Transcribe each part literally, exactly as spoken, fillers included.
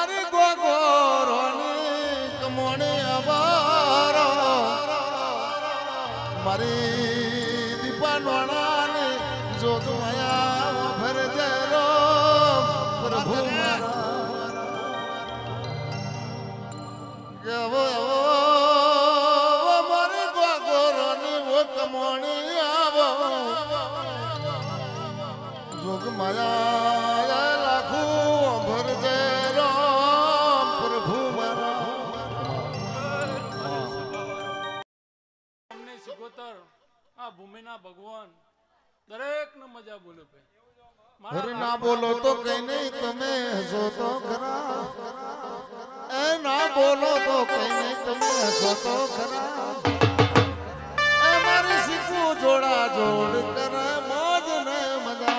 મારી ગોગોરોની કમોણી અવારો મારી દીપાનોણાની જોત માયા ભરજરો પ્રભુ ગવો મારી ગોગોરોની વો કમોણી આવો જોગ માયા લાખો ભરજરો પ્રભુ મારા અમને સિકોતર આ ભૂમિના ભગવાન દરેક ને મજા બોલે પે અરે ના બોલો તો કઈ નહીં તમે હસો તો ખરા એ ના બોલો તો કઈ નહીં તમે હસો તો ખરા એ મારી શીખું જોડા જોડ કરે મોજ ને મજા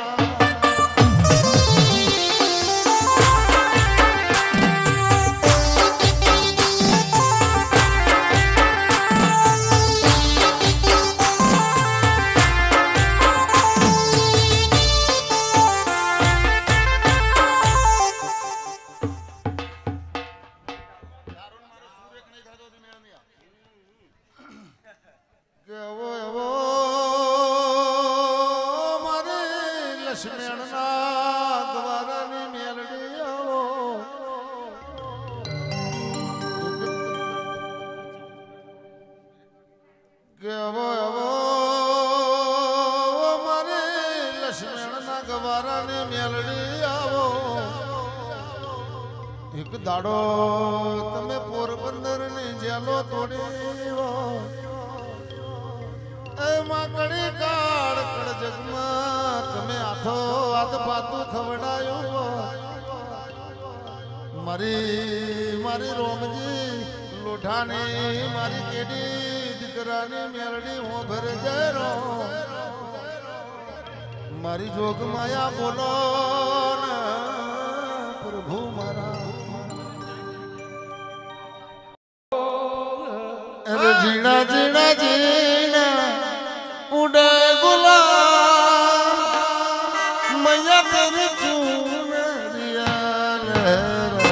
દાડો તમે પોરબંદર ની જેલો તોડી એ માકડી કાળ કળ જગમાં તમે આથો આથ પાતું ખવડાયું મારી મારી રોમજી લોઠાની મારી કેડી દીકરાની મેલડી હું ભરે જરો મારી જોગ માયા બોલો ને પ્રભુ મારા જીણા જીણા જીણા ઉડે ગુલાબ મૈયા તેરી ચૂનરિયા લહેરા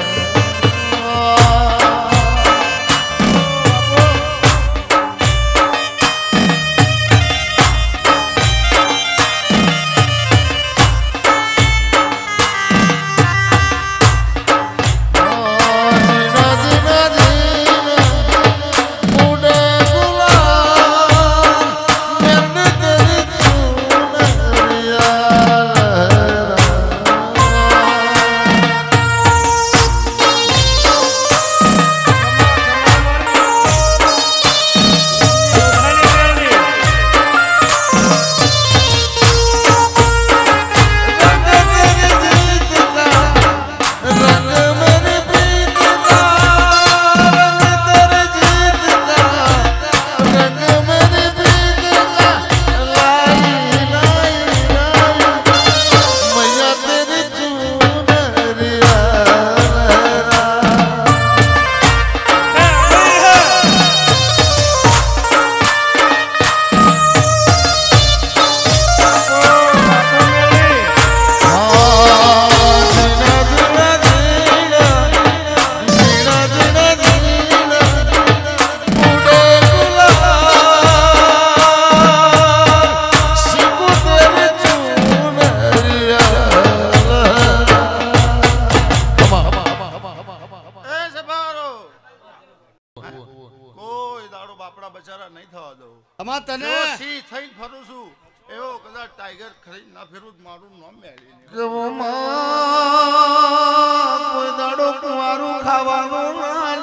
કોઈ દાડો કુવારું ખાવાનું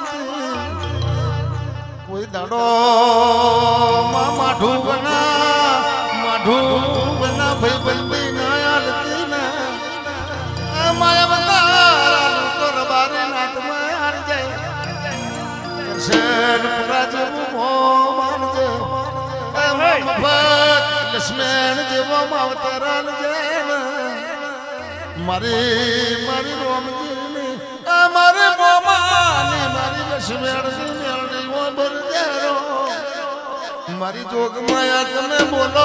કોઈ દાડો માઠું બના માઠું બના ભાઈ બંધી ના આલતી ના માયા બતા તો રબારે નાટમાં હારી જાય શેર રાજ મો માનજે મફત લક્ષ્મણ જેવો માવતરાલ જાય મારી મારી રોમજી મારી મોમાની મારી લક્ષ્મણ મેળની ઓ ભરજરો મારી જોગ માયા તમે બોલો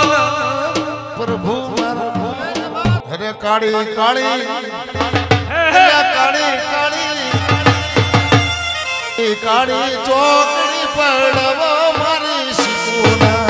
પ્રભુ મારા અરે કાળી કાળી કાળી કાળી કાળી ચોકડી પડવો મારી શીખુના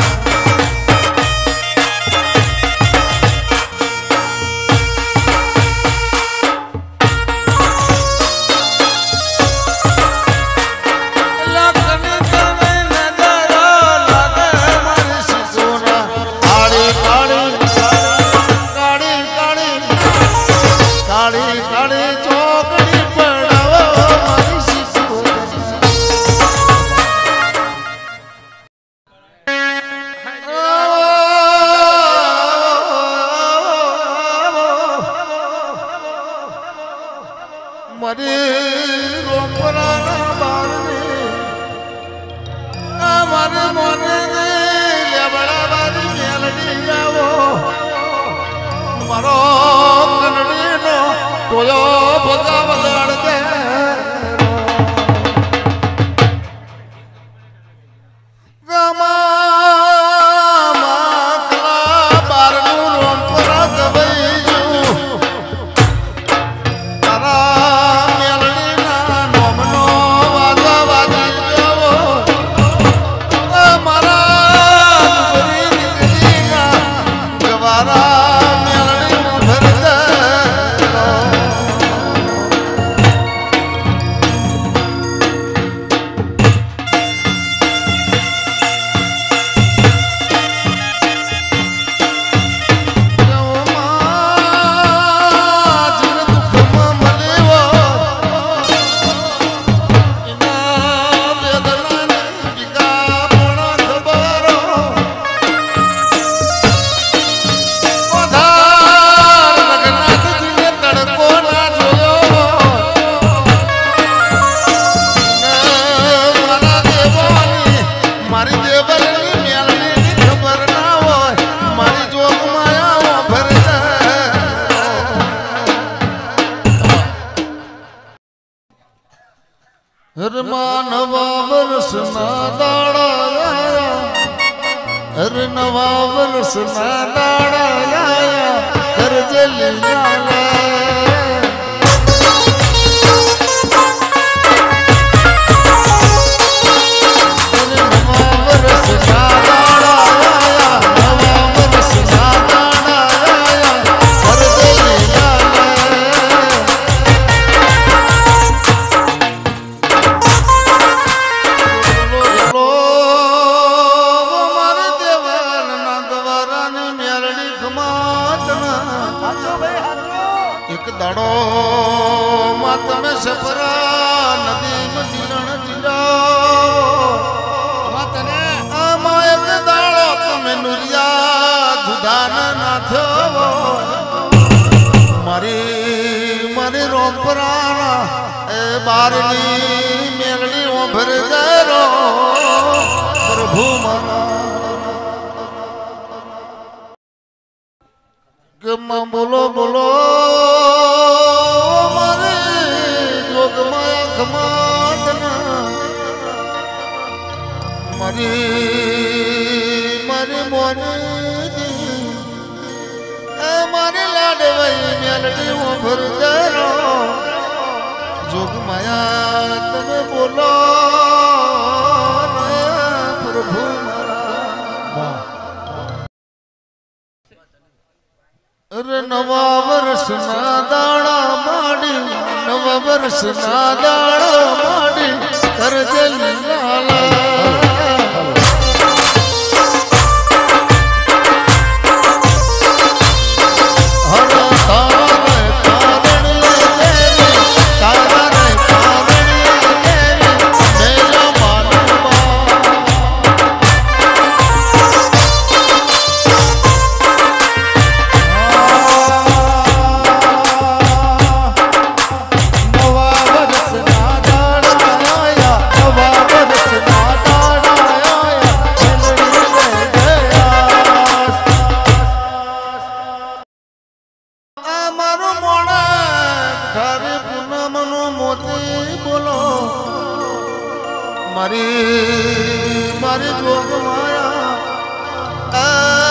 નવા વર્ષના દાડા હર નવા વર્ષના દાડા કરજે લીલા દાડો માં તમે સફરા નદી જીરણ જીરા આમાં એક દાડો તમે નુરિયા જુદાન નાથ મારી મારી રોપરાના એ બારની મેલડી ઓભર જરો પ્રભુ મારા ગમા બોલો બોલો મારી મારી મોની મારી લાડવાઈ મેલડી ઉભર જરો જોગ માયા તમે બોલો પ્રભુ અરે નવા વર્ષના દાડા માડી નવા વર્ષના દાડા માડી કરજે લાલા મારી મારી જોગ માયા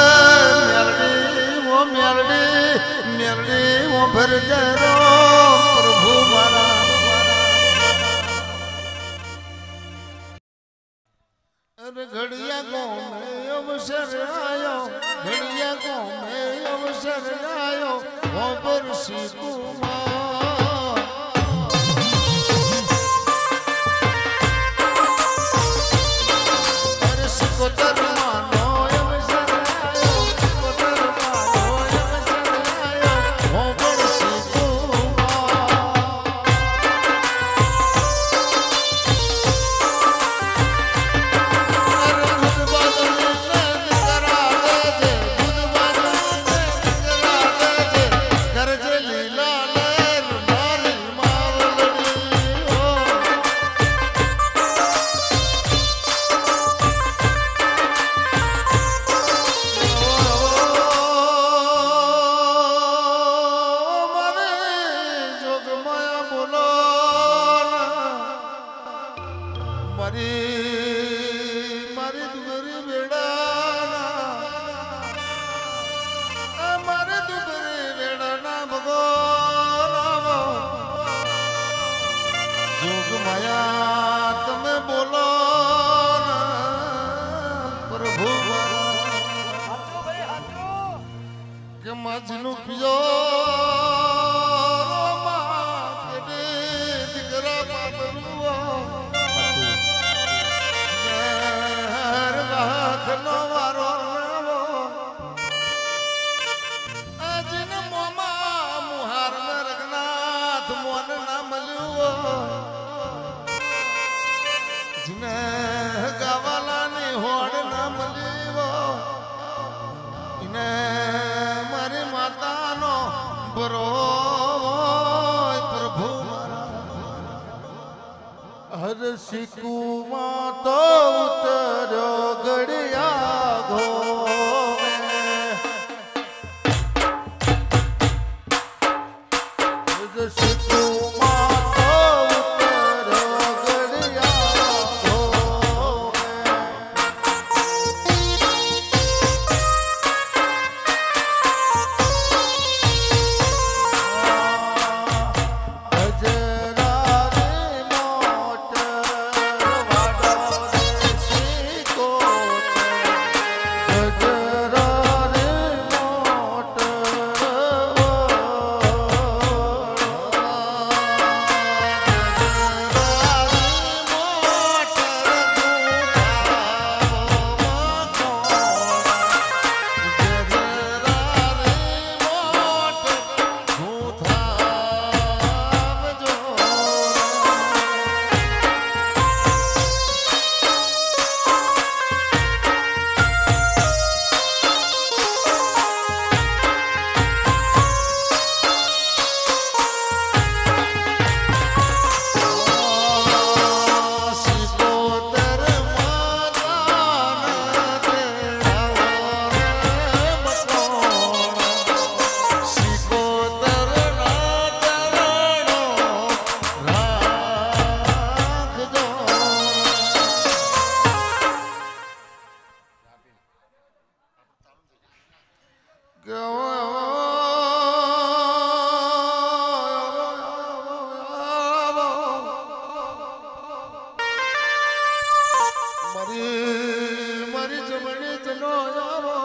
મેલડી ઓ મેલડી મેલડી ઓ ભર જરો હોબર શીખુમાં અરે શીખોતર માનો એમ શરણાયો શીખોતર માનો એમ શરણાયો હોબર શીખુમાં અરે દૂધ બાદને કરા દેજે દૂધ બાદને કરા દેજે કરજે લીલા લેર મારી માવલડી હો મારે જોગમાયા બોલો મારી મારી દુબરી વેડાના મારે દુબરી વેડાના ભગવાન જોગમાયા તમે બોલો પ્રભુ કે માજનું પિયો દીકરા પાપરુઓ હર વાખનો વારો નવો અજન મોમા મુહાર મે રઘનાથ મોન ના મળ્યું જને ગાવાલાની હોડ ના મળ્યો ઇને મારી માતાનો બરો પ્રભુ હર શીકુમાં તો ઉતર્યો ગડિયા ઘોમે હર શીકુમાં તો ઉતર્યો ગડિયા ઘોમે મારી મારી જમણી જનો આવો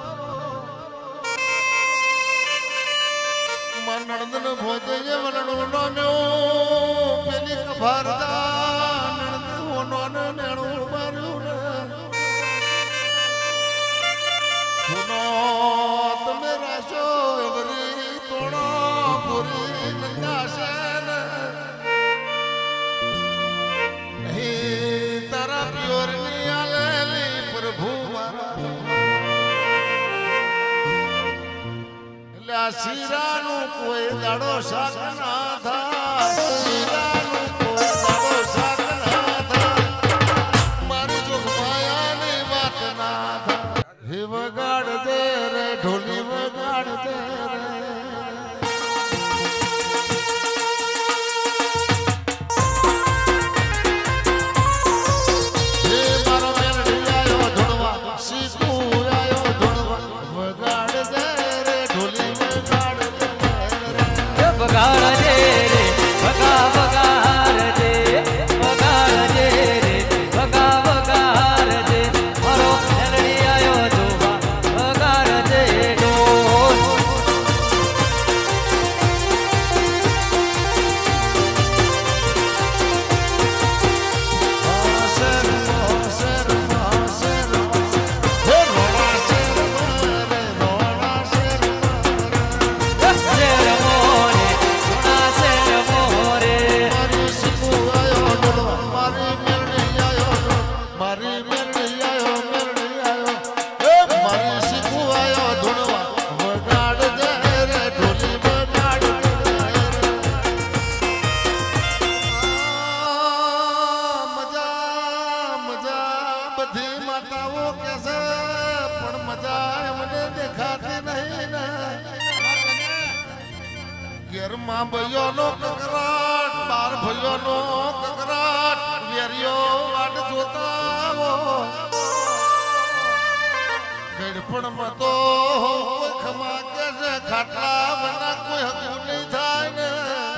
માં નણંદન ભોજય વલણો નો પેલી કભારદા નણંદ હોનો ને નેણું માર્યું ને હોનો તમે રાશો એવરી તોણો પૂરી નંદાશે ને નહીં તારા પિયોરની આલેલી પ્રભુ મારા એટલે આ શીરાનું કોઈ દાડો શાક ના થાય શીરાનું કોઈ દાડો શાક ના થાય મારી જોગમાયાની વાત ના થાય હે વગાડ દે રે ઢોલી વગાડ દે રે તેરમાં ભાઈઓનો કકરાટ બાર ભાઈઓનો કકરાટ વેરીઓ વાટ જોતા ગડપણમાં તો કોઈ ખમા કે છે ખાટલા બના કોઈ હકું નહીં થાય ને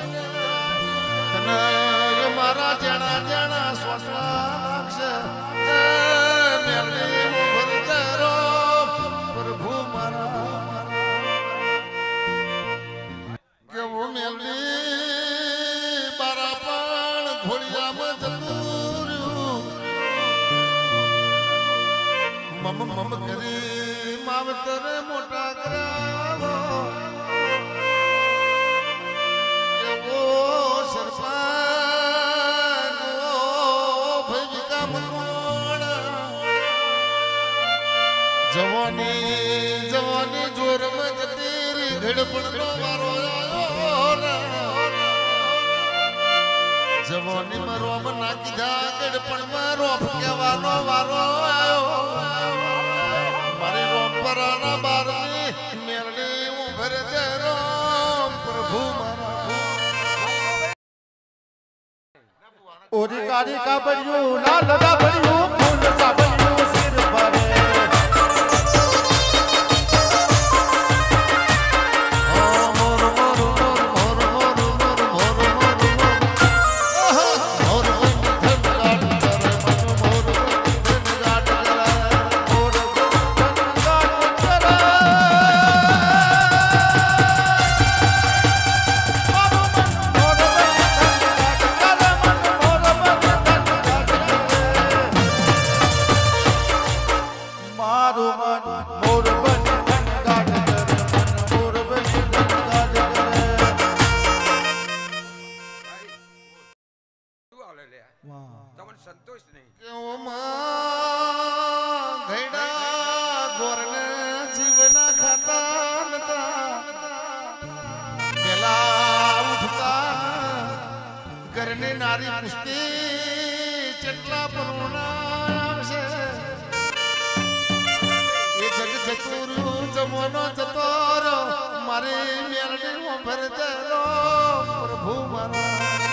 તને મારા જણા જણા શ્વાસવા લાગશે મેલડી ભરતે રો પ્રભુ મારા કેવું મેલડી બારા પણ ઘોડિયામાં જતું રહ્યું મમ મમ કરી માવતરે મોટા કરાવો એવો સરપંચ ઓ ભૈવિકા મકોણ જવાની જવાની જોરમાં જતી રી ઘડપણનો વારો જવાની માં રોમ નાખી દા ગડપણમાં રોપ કહેવાનો વારો આવ્યો મારી રોમ પરાના બારની મેલડી હું ભરે તે રોમ પ્રભુ મારા ઓરી કારી કાબડિયું લાલ કાબડિયું ફૂલ કાબડિયું સિર ભરે સંતોષ નહીં ગોરને જીવના ખાતા નતા પેલા ઉઠતા ઘરની નારી પુસ્તી કેટલા પરોણા આવશે એ જગ જતું જમવાનો જતો મારી મેલડી ભરતે રો પ્રભુ મારા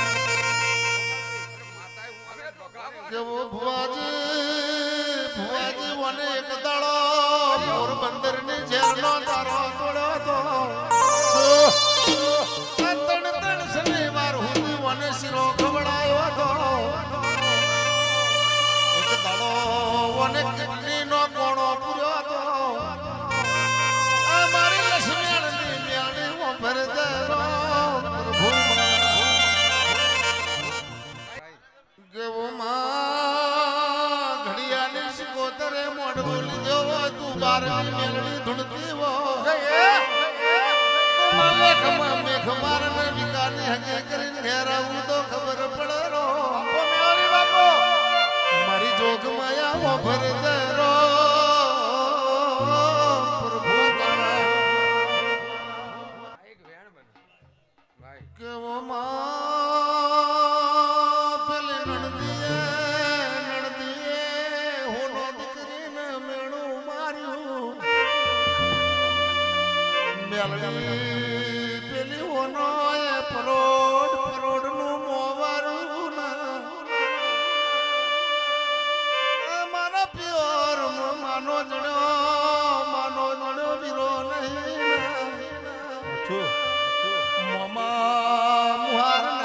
કેવો ભુવાજી ભુવાજી વને એક દાડો પોરબંદર ની જેલ નો તારો તોડ્યો તો ત્રણ ત્રણ શનિવાર સુધી વને શિરો ખવડાયો હતો એક દાડો વને કિડની નો કોણો પૂર્યો હતો આ મારી લક્ષ્મી ની મ્યાણી ભરતે રો પ્રભુ કેવો માં ઘડિયાની સિકોતરે મોઢ બોલી દેવો તું બારની મેલડી ધૂણતી હો માલે ખમા મેઘ મારને વિકાની હગે કરીને ઘેરાવું તો ખબર પડે રો મારી જોગ માયા ભરતે રો પ્રભુ કેવો માં પેલે નણદીએ નણદીએ હોનો દીકરીને મેણું માર્યું મેલડી પેલી હોનો એ પરોડ પરોડ નું મોવારું ના મારા પ્યોર માનો જણ્યો માનો જણ્યો વીરો નહીં મોમા મુહાર